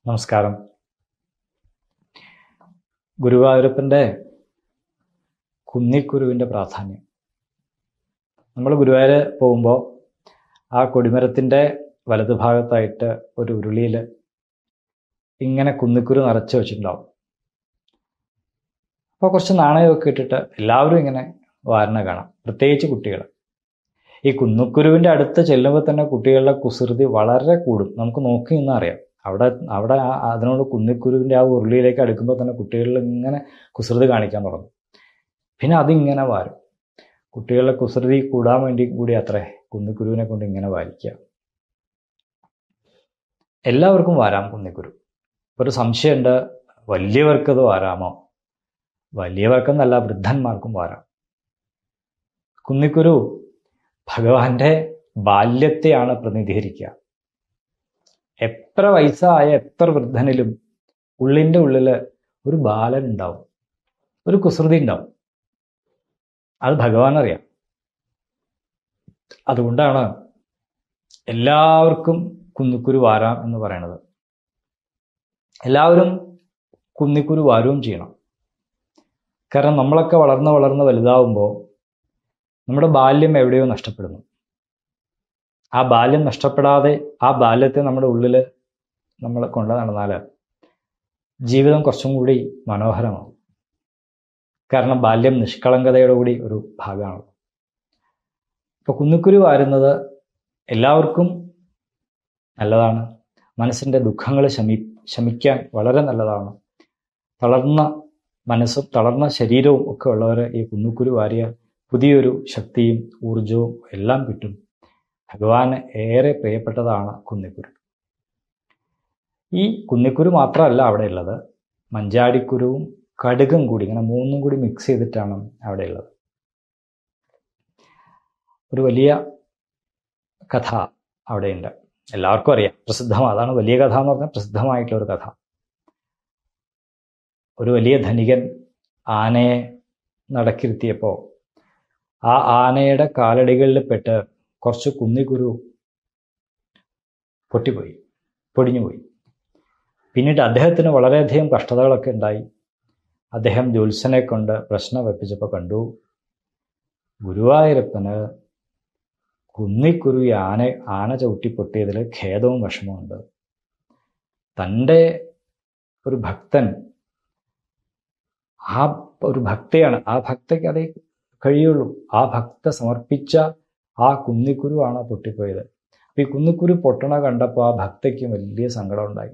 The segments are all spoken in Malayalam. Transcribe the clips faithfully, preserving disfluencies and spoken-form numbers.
നമസ്കാരം. ഗുരുവായൂരപ്പൻ്റെ കുന്നിക്കുരുവിൻ്റെ പ്രാധാന്യം. നമ്മൾ ഗുരുവായൂർ പോകുമ്പോൾ ആ കൊടിമരത്തിൻ്റെ വലതുഭാഗത്തായിട്ട് ഒരു ഉരുളിയിൽ ഇങ്ങനെ കുന്നിക്കുരു നിറച്ച് വെച്ചിട്ടുണ്ടാവും. അപ്പോൾ കുറച്ച് നാണയമൊക്കെ ഇട്ടിട്ട് എല്ലാവരും ഇങ്ങനെ വാരണ കാണാം, പ്രത്യേകിച്ച് കുട്ടികൾ. ഈ കുന്നിക്കുരുവിൻ്റെ അടുത്ത് ചെല്ലുമ്പോൾ തന്നെ കുട്ടികളുടെ കുസൃതി വളരെ കൂടും. നമുക്ക് നോക്കി നിന്നാൽ അറിയാം. അവിടെ അവിടെ അതിനോട് കുന്നിക്കുരുവിൻ്റെ ആ ഉരുളിയിലേക്ക് അടുക്കുമ്പോൾ തന്നെ കുട്ടികളിൽ ഇങ്ങനെ കുസൃതി കാണിക്കാൻ തുടങ്ങും. പിന്നെ അതിങ്ങനെ വാരും. കുട്ടികളുടെ കുസൃതി കൂടാൻ വേണ്ടി കൂടി അത്രേ കുന്നിക്കുരുവിനെ കൊണ്ട് ഇങ്ങനെ വാരിക്കുക. എല്ലാവർക്കും വാരാം കുന്നിക്കുരു. ഒരു സംശയമുണ്ട്, വലിയവർക്കത് വാരാമോ? വലിയവർക്കെന്നല്ല, വൃദ്ധന്മാർക്കും വാരാം. കുന്നിക്കുരു ഭഗവാന്റെ ബാല്യത്തെയാണ് പ്രതിനിധീകരിക്കുക. എത്ര വയസ്സായ എത്ര വൃദ്ധനിലും ഉള്ളിൻ്റെ ഉള്ളിൽ ഒരു ബാലൻ ഉണ്ടാവും, ഒരു കുസൃതി ഉണ്ടാവും. അത് ഭഗവാൻ അറിയാം. അതുകൊണ്ടാണ് എല്ലാവർക്കും കുന്നിക്കുരു വാരാം എന്ന് പറയണത്. എല്ലാവരും കുന്നിക്കുരു വാരുകയും ചെയ്യണം. കാരണം നമ്മളൊക്കെ വളർന്ന് വളർന്ന് വലുതാവുമ്പോൾ നമ്മുടെ ബാല്യം എവിടെയോ നഷ്ടപ്പെടുന്നു. ആ ബാല്യം നഷ്ടപ്പെടാതെ ആ ബാല്യത്തെ നമ്മുടെ ഉള്ളിൽ നമ്മൾ കൊണ്ടു നടന്നാൽ ജീവിതം കുറച്ചും കൂടി മനോഹരമാവും. കാരണം ബാല്യം നിഷ്കളങ്കതയുടെ കൂടി ഒരു ഭാഗമാണ്. ഇപ്പോൾ കുന്നിക്കുരു വാരുന്നത് എല്ലാവർക്കും നല്ലതാണ്. മനസ്സിൻ്റെ ദുഃഖങ്ങൾ ശമി ശമിക്കാൻ വളരെ നല്ലതാണ്. തളർന്ന മനസ്സും തളർന്ന ശരീരവും ഒക്കെ ഉള്ളവർ ഈ കുന്നിക്കുരു വാരിയാൽ പുതിയൊരു ശക്തിയും ഊർജവും എല്ലാം കിട്ടും. ഭഗവാന് ഏറെ പ്രിയപ്പെട്ടതാണ് കുന്നിക്കുരു. ഈ കുന്നിക്കുരു മാത്രമല്ല അവിടെ ഉള്ളത്, മഞ്ചാടിക്കുരുവും കടുകും കൂടി, ഇങ്ങനെ മൂന്നും കൂടി മിക്സ് ചെയ്തിട്ടാണ് അവിടെ ഉള്ളത്. ഒരു വലിയ കഥ അവിടെയുണ്ട്, എല്ലാവർക്കും അറിയാം, പ്രസിദ്ധമാണ്. അതാണ് വലിയ കഥ എന്ന് പറഞ്ഞാൽ പ്രസിദ്ധമായിട്ടുള്ള ഒരു കഥ. ഒരു വലിയ ധനികൻ ആനയെ നടക്കിരുത്തിയപ്പോൾ ആ ആനയുടെ കാലടികളിൽ പെട്ട് കുറച്ച് കുന്നിക്കുരു പൊട്ടിപ്പോയി, പൊടിഞ്ഞുപോയി. പിന്നീട് അദ്ദേഹത്തിന് വളരെയധികം കഷ്ടതകളൊക്കെ ഉണ്ടായി. അദ്ദേഹം ജ്യോത്സ്യനെ കൊണ്ട് പ്രശ്നം വെപ്പിച്ചപ്പോൾ കണ്ടു, ഗുരുവായൂരപ്പന് കുന്നിക്കുരു ആന ആന ചവിട്ടി പൊട്ടിയതിൽ ഖേദവും വിഷമമുണ്ട്. തൻ്റെ ഒരു ഭക്തൻ, ആ ഒരു ഭക്തയാണ്, ആ ഭക്തയ്ക്ക് അതേ കഴിയുള്ളൂ. ആ ഭക്ത സമർപ്പിച്ച ആ കുന്നിക്കുരു ആണ് പൊട്ടിപ്പോയത്. അപ്പം ഈ കുന്നിക്കുരു പൊട്ടണ കണ്ടപ്പോൾ ആ ഭക്തയ്ക്ക് വലിയ സങ്കടം ഉണ്ടായി.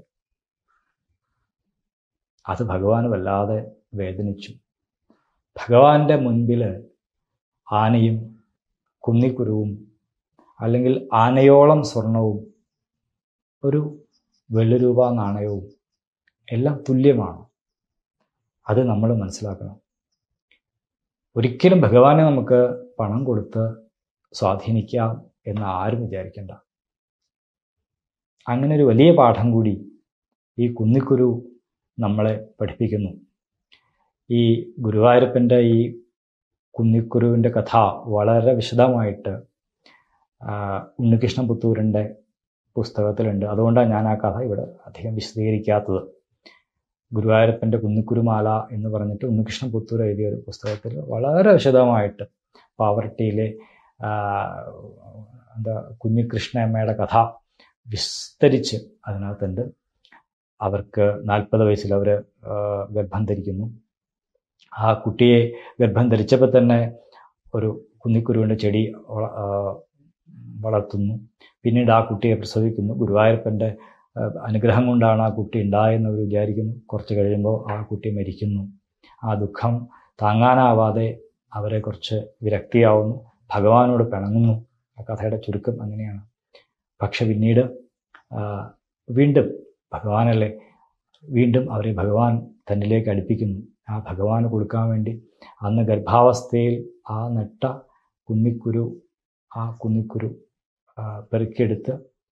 അത് ഭഗവാന് വല്ലാതെ വേദനിച്ചു. ഭഗവാന്റെ മുൻപിൽ ആനയും കുന്നിക്കുരുവും, അല്ലെങ്കിൽ ആനയോളം സ്വർണവും ഒരു വെള്ളിരൂപ നാണയവും എല്ലാം തുല്യമാണ്. അത് നമ്മൾ മനസ്സിലാക്കണം. ഒരിക്കലും ഭഗവാനെ നമുക്ക് പണം കൊടുത്ത് സ്വാധീനിക്കാം എന്ന് ആരും വിചാരിക്കേണ്ട. അങ്ങനെ ഒരു വലിയ പാഠം കൂടി ഈ കുന്നിക്കുരു നമ്മളെ പഠിപ്പിക്കുന്നു. ഈ ഗുരുവായൂരപ്പൻ്റെ ഈ കുന്നിക്കുരുവിൻ്റെ കഥ വളരെ വിശദമായിട്ട് ഉണ്ണികൃഷ്ണൻ പുത്തൂരിൻ്റെ പുസ്തകത്തിലുണ്ട്. അതുകൊണ്ടാണ് ഞാൻ ആ കഥ ഇവിടെ അധികം വിശദീകരിക്കാത്തത്. ഗുരുവായൂരപ്പൻ്റെ കുന്നിക്കുരുമാല എന്ന് പറഞ്ഞിട്ട് ഉണ്ണികൃഷ്ണൻ പുത്തൂർ എഴുതിയ ഒരു പുസ്തകത്തിൽ വളരെ വിശദമായിട്ട് പാവർട്ടിയിലെ എന്താ കുഞ്ഞികൃഷ്ണയമ്മയുടെ കഥ വിസ്തരിച്ച് അതിനകത്തുണ്ട്. അവർക്ക് നാൽപ്പത് വയസ്സിൽ അവർ ഗർഭം ധരിക്കുന്നു. ആ കുട്ടിയെ ഗർഭം ധരിച്ചപ്പോൾ തന്നെ ഒരു കുന്നിക്കുരുവിൻ്റെ ചെടി വളർത്തുന്നു. പിന്നീട് ആ കുട്ടിയെ പ്രസവിക്കുന്നു. ഗുരുവായൂരപ്പൻ്റെ അനുഗ്രഹം കൊണ്ടാണ് ആ കുട്ടി ഉണ്ടായെന്ന് അവർ വിചാരിക്കുന്നു. കുറച്ച് കഴിയുമ്പോൾ ആ കുട്ടി മരിക്കുന്നു. ആ ദുഃഖം താങ്ങാനാവാതെ അവരെ കുറച്ച് വിരക്തിയാവുന്നു, ഭഗവാനോട് പിണങ്ങുന്നു. ആ കഥയുടെ ചുരുക്കം അങ്ങനെയാണ്. പക്ഷെ പിന്നീട് വീണ്ടും ഭഗവാനല്ലേ, വീണ്ടും അവരെ ഭഗവാൻ തന്നിലേക്ക് അടുപ്പിക്കുന്നു. ആ ഭഗവാന് കൊടുക്കാൻ വേണ്ടി അന്ന് ഗർഭാവസ്ഥയിൽ ആ നട്ട കുന്നിക്കുരു ആ കുന്നിക്കുരു പെറുക്കിയെടുത്ത്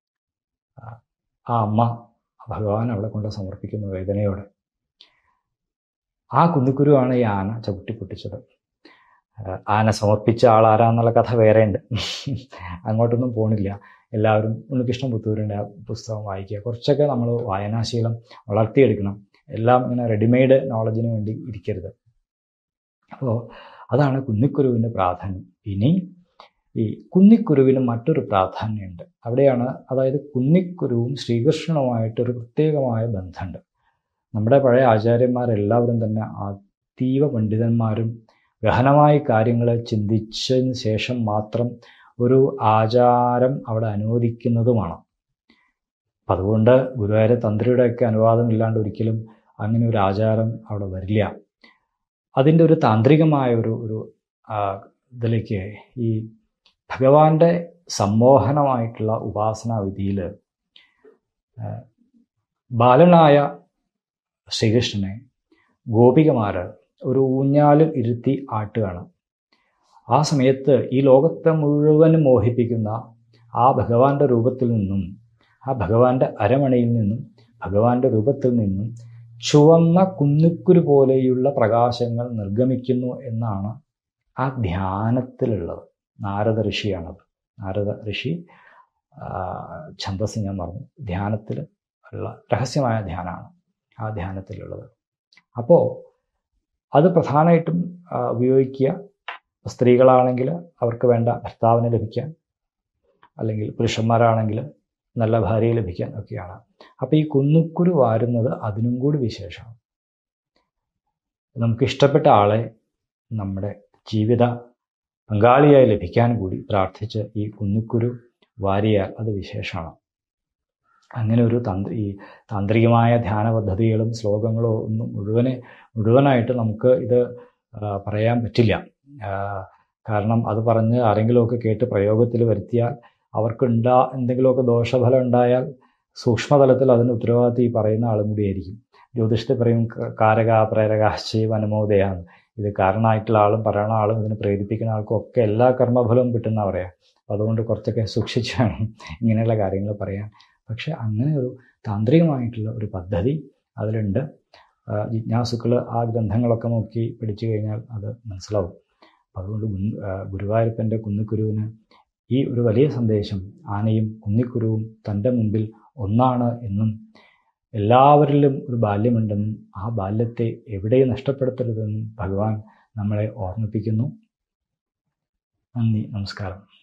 ആ അമ്മ ഭഗവാൻ അവളെ കൊണ്ട് സമർപ്പിക്കുന്നു വേദനയോടെ. ആ കുന്നിക്കുരുവാണ് ഈ ആന ചവിട്ടി പൊട്ടിച്ചത്. ആന സമർപ്പിച്ച ആൾ ആരാന്നുള്ള കഥ വേറെ ഉണ്ട്, അങ്ങോട്ടൊന്നും പോണില്ല. എല്ലാവരും ഉണ്ണികൃഷ്ണൻ പുത്തൂരിൻ്റെ ആ പുസ്തകം വായിക്കുക. കുറച്ചൊക്കെ നമ്മൾ വായനാശീലം വളർത്തിയെടുക്കണം. എല്ലാം ഇങ്ങനെ റെഡിമെയ്ഡ് നോളജിന് വേണ്ടി ഇരിക്കരുത്. അപ്പോൾ അതാണ് കുന്നിക്കുരുവിൻ്റെ പ്രാധാന്യം. ഇനി ഈ കുന്നിക്കുരുവിന് മറ്റൊരു പ്രാധാന്യമുണ്ട്. അവിടെയാണ്, അതായത് കുന്നിക്കുരുവും ശ്രീകൃഷ്ണനുമായിട്ടൊരു പ്രത്യേകമായ ബന്ധമുണ്ട്. നമ്മുടെ പഴയ ആചാര്യന്മാരെല്ലാവരും തന്നെ അതീവ പണ്ഡിതന്മാരും ഗഹനമായി കാര്യങ്ങളെ ചിന്തിച്ചതിന് ശേഷം മാത്രം ഒരു ആചാരം അവിടെ അനുവദിക്കുന്നതുമാണ്. അപ്പം അതുകൊണ്ട് ഗുരുവായൂർ തന്ത്രിയുടെയൊക്കെ അനുവാദമില്ലാണ്ട് ഒരിക്കലും അങ്ങനെ ഒരു ആചാരം അവിടെ വരില്ല. അതിൻ്റെ ഒരു താന്ത്രികമായ ഒരു ഒരു ഇതിലേക്ക് ഈ ഭഗവാന്റെ സമ്മോഹനമായിട്ടുള്ള ഉപാസനാ വിധിയിൽ ബാലനായ ശ്രീകൃഷ്ണനെ ഗോപികമാർ ഒരു ഊഞ്ഞാലിൽ ഇരുത്തി ആട്ടുകയാണ്. ആ സമയത്ത് ഈ ലോകത്തെ മുഴുവനും മോഹിപ്പിക്കുന്ന ആ ഭഗവാന്റെ രൂപത്തിൽ നിന്നും, ആ ഭഗവാന്റെ അരമണയിൽ നിന്നും, ഭഗവാന്റെ രൂപത്തിൽ നിന്നും ചുവന്ന കുന്നിക്കുരു പോലെയുള്ള പ്രകാശങ്ങൾ നിർഗമിക്കുന്നു എന്നാണ് ആ ധ്യാനത്തിലുള്ളത്. നാരദ ഋഷിയാണത്. നാരദ ഋഷി ഛന്ദസ് ഞാൻ പറഞ്ഞു, ധ്യാനത്തിൽ ഉള്ള രഹസ്യമായ ധ്യാനമാണ് ആ ധ്യാനത്തിലുള്ളത്. അപ്പോൾ അത് പ്രധാനമായിട്ടും ഉപയോഗിക്കുക സ്ത്രീകളാണെങ്കിൽ അവർക്ക് വേണ്ട ഭർത്താവിനെ ലഭിക്കാൻ, അല്ലെങ്കിൽ പുരുഷന്മാരാണെങ്കിൽ നല്ല ഭാര്യയെ ലഭിക്കാൻ ഒക്കെയാണ്. അപ്പോൾ ഈ കുന്നിക്കുരു വാരുന്നത് അതിനും കൂടി വിശേഷമാണ്. നമുക്ക് ഇഷ്ടപ്പെട്ട ആളെ നമ്മുടെ ജീവിത പങ്കാളിയായി ലഭിക്കാൻ കൂടി പ്രാർത്ഥിച്ച് ഈ കുന്നിക്കുരു വാരിയാൽ അത് വിശേഷമാണ്. അങ്ങനെ ഒരു തന്ത്രി ഈ താന്ത്രികമായ ധ്യാന പദ്ധതികളും ശ്ലോകങ്ങളോ ഒന്നും മുഴുവനെ മുഴുവനായിട്ട് നമുക്ക് ഇത് പറയാൻ പറ്റില്ല. കാരണം അത് പറഞ്ഞ് ആരെങ്കിലുമൊക്കെ കേട്ട് പ്രയോഗത്തിൽ വരുത്തിയാൽ അവർക്കുണ്ടാ എന്തെങ്കിലുമൊക്കെ ദോഷഫലം ഉണ്ടായാൽ സൂക്ഷ്മതലത്തിൽ അതിന് ഉത്തരവാദിത്വം ഈ പറയുന്ന ആളും കൂടിയായിരിക്കും. ജ്യോതിഷത്തിൽ പറയും കാരക പ്രേരകാശ്ചൈവ അനുമോദയാണ്. ഇത് കാരണമായിട്ടുള്ള ആളും പറയുന്ന ആളും ഇതിനെ പ്രേരിപ്പിക്കുന്ന ആൾക്കും ഒക്കെ എല്ലാ കർമ്മഫലവും കിട്ടുന്ന പറയാം. അപ്പോൾ അതുകൊണ്ട് കുറച്ചൊക്കെ സൂക്ഷിച്ച് വേണം ഇങ്ങനെയുള്ള കാര്യങ്ങൾ പറയാൻ. പക്ഷെ അങ്ങനെ ഒരു താന്ത്രികമായിട്ടുള്ള ഒരു പദ്ധതി അതിലുണ്ട്. ജിജ്ഞാസുക്കൾ ആ ഗ്രന്ഥങ്ങളൊക്കെ നോക്കി പഠിച്ചു കഴിഞ്ഞാൽ അത് മനസ്സിലാവും. അതുകൊണ്ട് ഗുരുവായൂരപ്പൻ്റെ കുന്നിക്കുരുവിന് ഈ ഒരു വലിയ സന്ദേശം, ആനയും കുന്നിക്കുരുവും തൻ്റെ മുമ്പിൽ ഒന്നാണ് എന്നും എല്ലാവരിലും ഒരു ബാല്യമുണ്ടെന്നും ആ ബാല്യത്തെ എവിടെയും നഷ്ടപ്പെടുത്തരുതെന്നും ഭഗവാൻ നമ്മളെ ഓർമ്മിപ്പിക്കുന്നു. നന്ദി, നമസ്കാരം.